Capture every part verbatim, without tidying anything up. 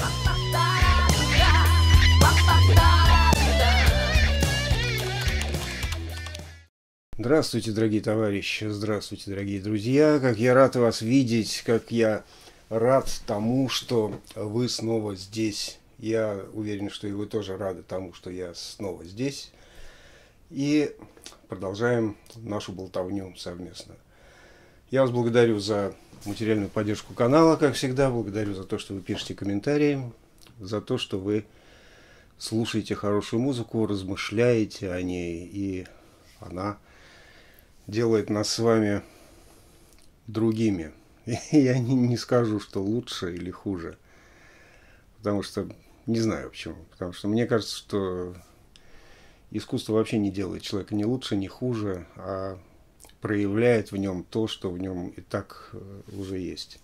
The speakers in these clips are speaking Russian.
Здравствуйте, дорогие товарищи, здравствуйте, дорогие друзья. Как я рад вас видеть, как я рад тому, что вы снова здесь. Я уверен, что и вы тоже рады тому, что я снова здесь. И продолжаем нашу болтовню совместно. Я вас благодарю за материальную поддержку канала, как всегда. Благодарю за то, что вы пишете комментарии, за то, что вы слушаете хорошую музыку, размышляете о ней, и она делает нас с вами другими. И я не, не скажу, что лучше или хуже. Потому что не знаю почему. Потому что мне кажется, что искусство вообще не делает человека ни лучше, ни хуже, а проявляет в нем то, что в нем и так уже есть.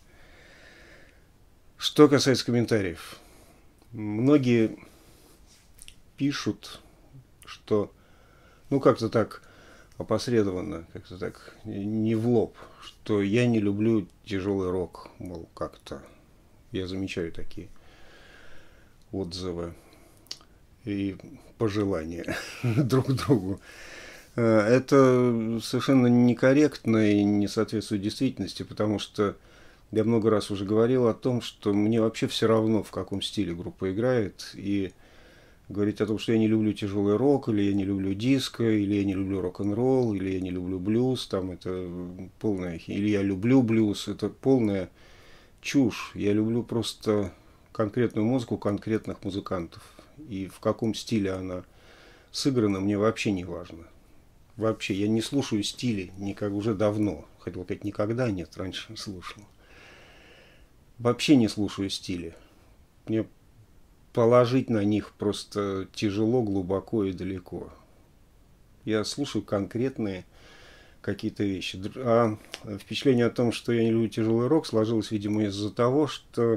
Что касается комментариев. Многие пишут, что ну как-то так опосредованно, как-то так, не в лоб, что я не люблю тяжелый рок, мол, как-то. Я замечаю такие отзывы и пожелания друг другу. Это совершенно некорректно и не соответствует действительности, потому что я много раз уже говорил о том, что мне вообще все равно, в каком стиле группа играет, и говорить о том, что я не люблю тяжелый рок, или я не люблю диско, или я не люблю рок-н-ролл, или я не люблю блюз, там это полная, или я люблю блюз, это полная чушь. Я люблю просто конкретную музыку конкретных музыкантов. И в каком стиле она сыграна, мне вообще не важно. Вообще, я не слушаю стили никак уже давно. Хотел сказать, никогда нет, раньше слушал. Вообще не слушаю стили. Мне положить на них просто тяжело, глубоко и далеко. Я слушаю конкретные какие-то вещи. А впечатление о том, что я не люблю тяжелый рок, сложилось, видимо, из-за того, что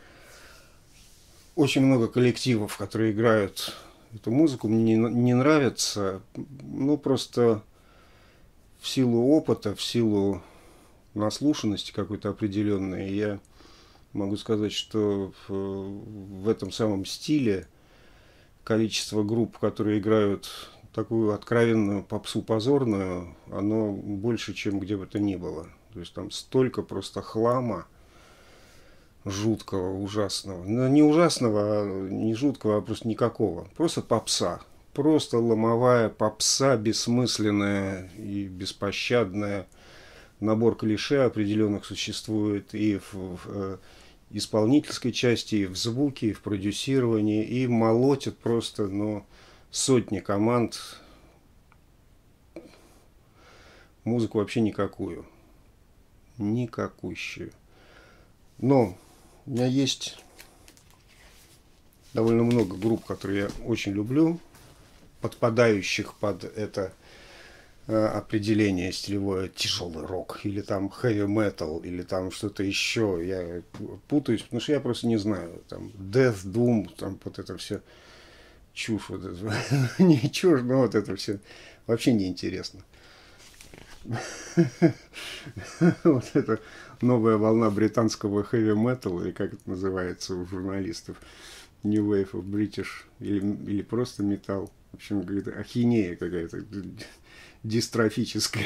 очень много коллективов, которые играют эту музыку, мне не, не нравится. Ну, просто в силу опыта, в силу наслушанности какой-то определенной, я могу сказать, что в, в этом самом стиле количество групп, которые играют такую откровенную попсу позорную, оно больше, чем где бы то ни было. То есть там столько просто хлама жуткого, ужасного. Ну, не ужасного, а не жуткого, а просто никакого. Просто попса. Просто ломовая попса, бессмысленная и беспощадная. Набор клише определенных существует и в, в исполнительской части, и в звуке, и в продюсировании, и молотят просто, ну, сотни команд. Музыку вообще никакую. Никакущую. Но у меня есть довольно много групп, которые я очень люблю, подпадающих под это определение стилевое тяжелый рок, или там heavy metal, или там что-то еще. Я путаюсь, потому что я просто не знаю. Там death, doom, там вот это все чушь. Вот это. Не чушь, но вот это все вообще неинтересно. Вот это новая волна британского heavy metal, или как это называется у журналистов, New Wave of British, или, или просто металл. В общем, какая-то ахинея какая-то дистрофическая.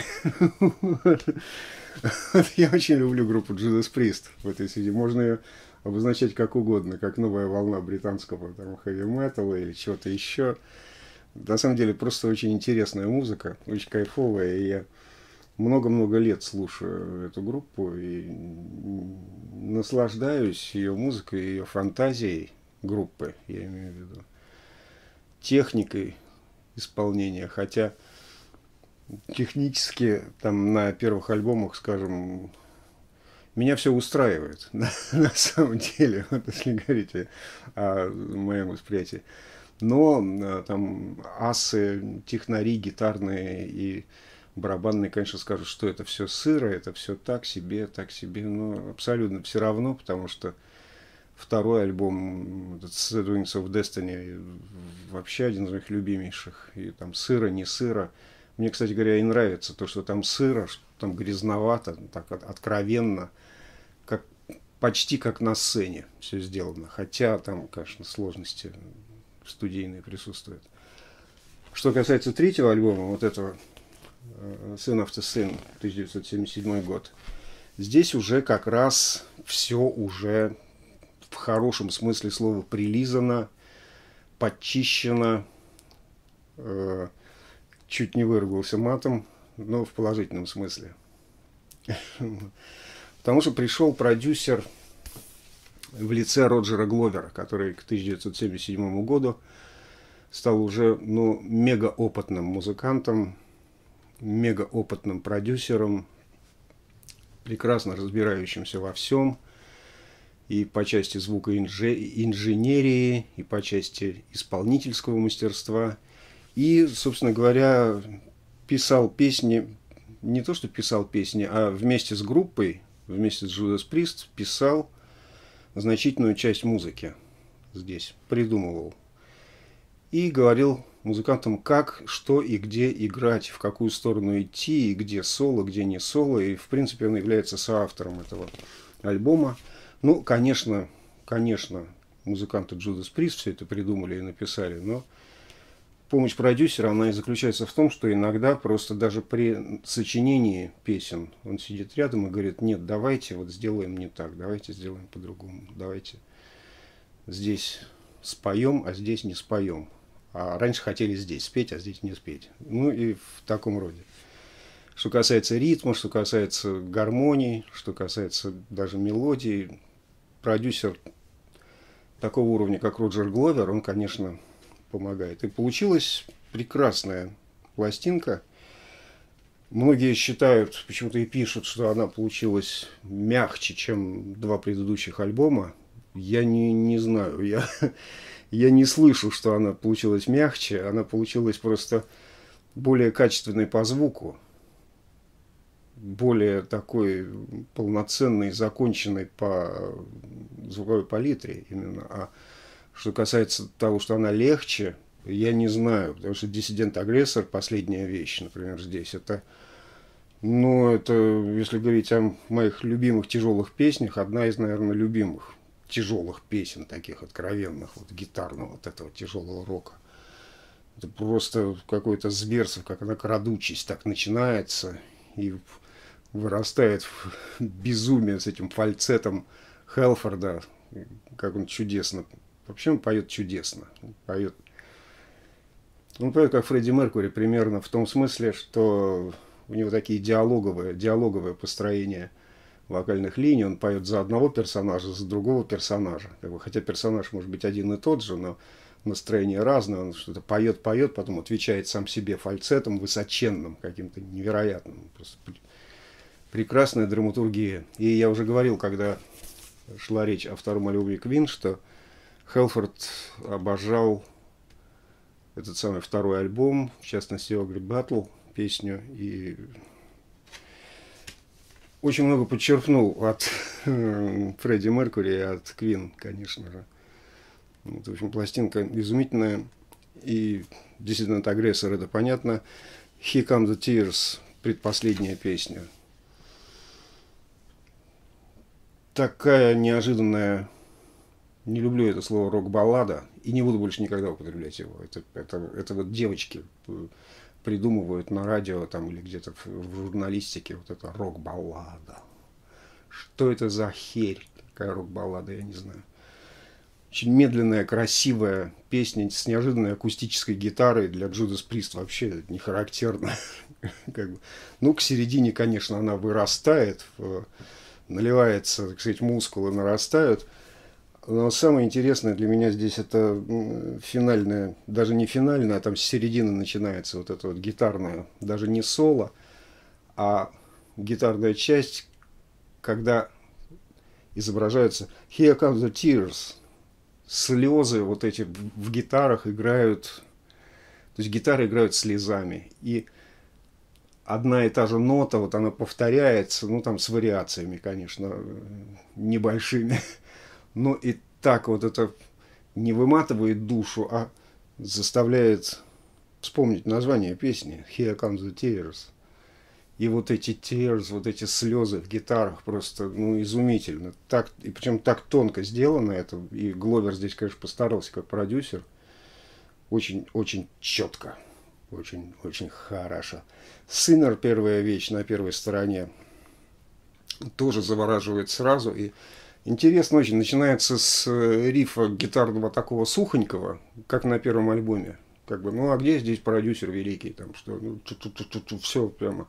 Я очень люблю группу Judas Priest в этой связи. Можно ее обозначать как угодно, как новая волна британского там хэви-металла или чего-то еще. На самом деле, просто очень интересная музыка, очень кайфовая. И я много-много лет слушаю эту группу и наслаждаюсь ее музыкой, ее фантазией группы, я имею в виду, техникой исполнения, хотя технически там на первых альбомах, скажем, меня все устраивает на, на самом деле, вот если говорить о моем восприятии. Но там асы, технари, гитарные и барабанные, конечно, скажут, что это все сыро, это все так себе, так себе, но абсолютно все равно, потому что второй альбом, этот Wings of Destiny, вообще один из моих любимейших. И там сыро, не сыро. Мне, кстати говоря, и нравится то, что там сыро, что там грязновато, так откровенно, как почти как на сцене все сделано. Хотя там, конечно, сложности студийные присутствуют. Что касается третьего альбома, вот этого «Sin After Sin», тысяча девятьсот семьдесят седьмой год, здесь уже как раз все уже в хорошем смысле слова прилизано, подчищено, э, чуть не выругался матом, но в положительном смысле. Потому что пришел продюсер в лице Роджера Гловера, который к тысяча девятьсот семьдесят седьмому году стал уже, ну, мегаопытным музыкантом, мегаопытным продюсером, прекрасно разбирающимся во всем, и по части звукоинженерии, и по части исполнительского мастерства. И, собственно говоря, писал песни, не то что писал песни, а вместе с группой, вместе с Judas Priest писал значительную часть музыки здесь, придумывал. И говорил музыкантам, как, что и где играть, в какую сторону идти, и где соло, где не соло. И, в принципе, он является соавтором этого альбома. Ну, конечно, конечно, музыканты Judas Priest все это придумали и написали, но помощь продюсера, она и заключается в том, что иногда просто даже при сочинении песен он сидит рядом и говорит: нет, давайте вот сделаем не так, давайте сделаем по-другому, давайте здесь споем, а здесь не споем. А раньше хотели здесь спеть, а здесь не спеть. Ну и в таком роде. Что касается ритма, что касается гармонии, что касается даже мелодии, продюсер такого уровня, как Роджер Гловер, он, конечно, помогает. И получилась прекрасная пластинка. Многие считают, почему-то и пишут, что она получилась мягче, чем два предыдущих альбома. Я не, не знаю, я, я не слышу, что она получилась мягче. Она получилась просто более качественной по звуку, более такой полноценной, законченной по звуковой палитре именно. А что касается того, что она легче, я не знаю, потому что «Диссидент-агрессор», последняя вещь, например, здесь, это, ну, это, если говорить о моих любимых тяжелых песнях, одна из, наверное, любимых тяжелых песен, таких откровенных, вот гитарного, вот этого тяжелого рока. Это просто какое-то зверство, как она, крадучись, так начинается и вырастает в безумие с этим фальцетом Хелфорда, как он чудесно. Вообще он поет чудесно. Он поет, он поет как Фредди Меркьюри, примерно в том смысле, что у него такие диалоговые, диалоговое построение вокальных линий. Он поет за одного персонажа, за другого персонажа. Как бы, хотя персонаж может быть один и тот же, но настроение разное. Он что-то поет, поет, потом отвечает сам себе фальцетом высоченным, каким-то невероятным. Просто прекрасная драматургия. И я уже говорил, когда шла речь о втором альбоме Queen, что Хелфорд обожал этот самый второй альбом, в частности, Ugly Battle, песню, и очень много подчеркнул от Фредди Меркьюри и от Queen, конечно же. Вот, в общем, пластинка изумительная, и «Диссидент-агрессор» это понятно. «Here Come the Tears», предпоследняя песня. Такая неожиданная, не люблю это слово, рок-баллада, и не буду больше никогда употреблять его. Это, это, это вот девочки придумывают на радио там, или где-то в, в журналистике вот это рок-баллада. Что это за херь? Какая рок-баллада, я не знаю. Очень медленная, красивая песня с неожиданной акустической гитарой. Для Judas Priest вообще не характерно. Как бы. Ну, к середине, конечно, она вырастает, наливается, так сказать, мускулы нарастают. Но самое интересное для меня здесь это финальная, даже не финальная, а там с середины начинается вот это вот гитарное, даже не соло, а гитарная часть, когда изображаются «Here come the tears», слезы вот эти в гитарах играют, то есть гитары играют слезами, и одна и та же нота, вот она повторяется, ну там с вариациями, конечно, небольшими. Но и так вот это не выматывает душу, а заставляет вспомнить название песни «Here Comes the Tears». И вот эти tears, вот эти слезы в гитарах просто, ну, изумительно. Так, и причем так тонко сделано это. И Гловер здесь, конечно, постарался как продюсер. Очень, очень четко. Очень, очень хорошо. Sinner, первая вещь на первой стороне, тоже завораживает сразу. И интересно очень. Начинается с рифа гитарного такого сухонького, как на первом альбоме. Как бы, ну, а где здесь продюсер великий? Там, что, ну, все прямо...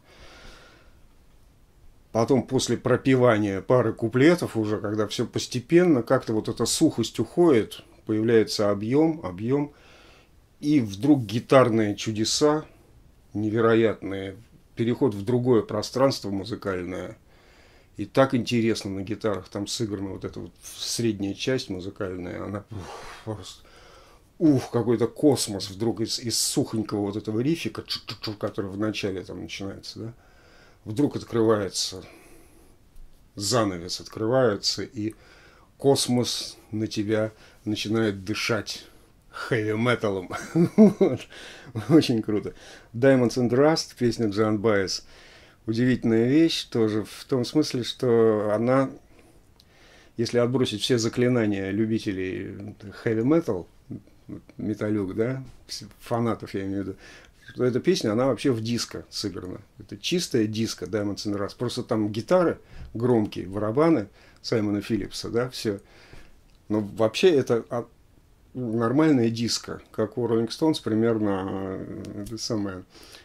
Потом после пропевания пары куплетов уже, когда все постепенно, как-то вот эта сухость уходит, появляется объем, объем, и вдруг гитарные чудеса невероятные, переход в другое пространство музыкальное, и так интересно на гитарах там сыграна вот эта вот средняя часть музыкальная, она ух, просто, ух, какой-то космос вдруг из, из сухонького вот этого рифика, который в начале там начинается, да, вдруг открывается, занавес открывается, и космос на тебя начинает дышать хэви-металом. Очень круто. Diamonds and Rust, песня Джон Байес. Удивительная вещь тоже в том смысле, что она, если отбросить все заклинания любителей хэви-метал, металюк, да, фанатов я имею в виду, что эта песня, она вообще в диско сыграна. Это чистая диско Diamonds and Rust. Просто там гитары громкие, барабаны Саймона Филлипса, да, все. Но вообще это нормальная диско, как у Rolling Stones примерно, это самое,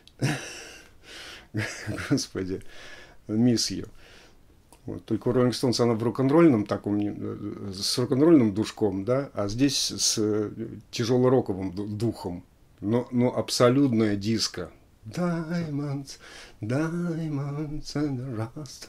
господи, Miss You. Вот. Только у Rolling Stones она в рок-н-ролльном таком, с рок-н-ролльным душком, да, а здесь с тяжело-роковым духом. Но, но абсолютная диско. Diamonds, diamonds and rust.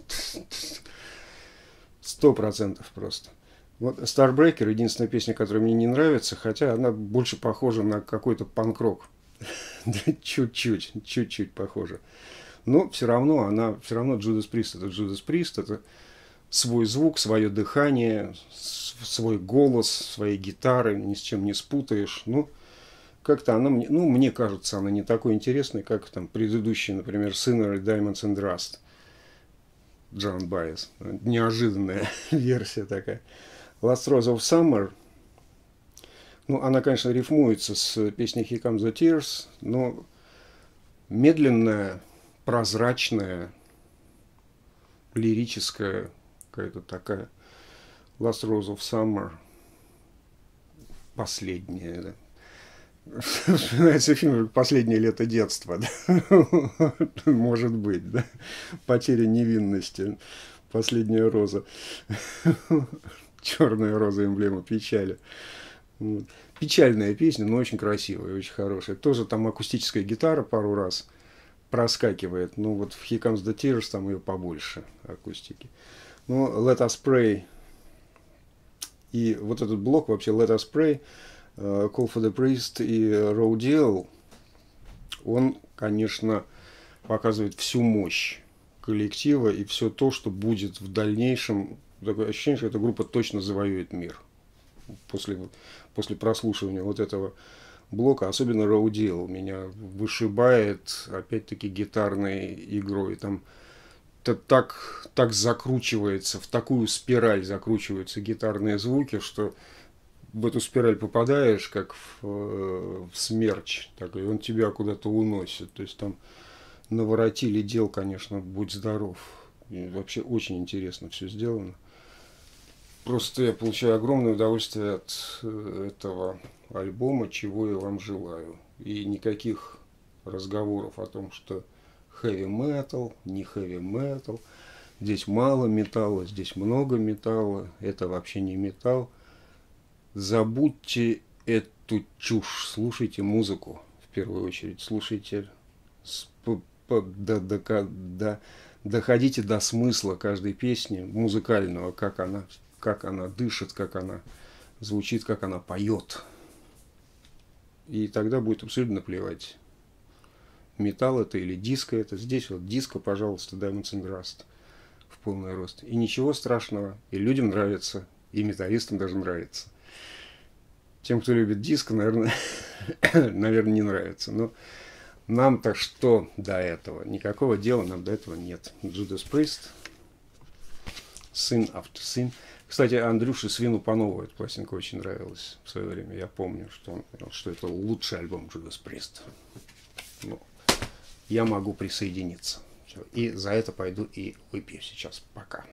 Сто процентов просто. Вот Starbreaker, единственная песня, которая мне не нравится, хотя она больше похожа на какой-то панк-рок. Чуть-чуть, чуть-чуть похожа. Но все равно она, все равно Judas Priest это Judas Priest, это свой звук, свое дыхание, свой голос, свои гитары, ни с чем не спутаешь. Ну, как-то она мне, ну, мне кажется, она не такой интересной, как там предыдущие, например, Sinner и Diamonds and Rust. Джон Байес. Неожиданная версия такая. Last Rose of Summer. Ну, она, конечно, рифмуется с песней Here Comes the Tears, но медленная, прозрачная, лирическая, какая-то такая. Last Rose of Summer. Последняя, да. Вспоминается фильм «Последнее лето детства». Да? Может быть, да? Потеря невинности. Последняя роза. Черная роза, эмблема печали. Печальная песня, но очень красивая, очень хорошая. Тоже там акустическая гитара пару раз проскакивает. Ну вот в Here Comes the Tears там ее побольше акустики. Ну, Let Us Pray. И вот этот блок вообще Let Us Pray, Call for the Priest и Rodeo, он, конечно, показывает всю мощь коллектива и все то, что будет в дальнейшем. Такое ощущение, что эта группа точно завоюет мир после, после прослушивания вот этого блока. Особенно Rodeo меня вышибает, опять-таки, гитарной игрой. Там так, так закручивается, в такую спираль закручиваются гитарные звуки, что в эту спираль попадаешь, как в, в смерч, такой, он тебя куда-то уносит. То есть там наворотили дел, конечно, будь здоров. И вообще очень интересно все сделано. Просто я получаю огромное удовольствие от этого альбома, чего я вам желаю. И никаких разговоров о том, что heavy metal, не heavy metal, здесь мало металла, здесь много металла, это вообще не металл. Забудьте эту чушь, слушайте музыку, в первую очередь, слушайте, доходите до смысла каждой песни музыкального, как она, как она дышит, как она звучит, как она поет. И тогда будет абсолютно плевать, металл это или диско это. Здесь вот диско, пожалуйста, Diamonds and Rust в полный рост. И ничего страшного, и людям нравится, и металлистам даже нравится. Тем, кто любит диско, наверное, наверное, не нравится. Но Нам-то что до этого? Никакого дела нам до этого нет. Judas Priest, Sin After Sin. Кстати, Андрюше Свину Панову эта пластинка очень нравилась в свое время. Я помню, что, он, что это лучший альбом Judas Priest. Ну, я могу присоединиться. И за это пойду и выпью сейчас. Пока.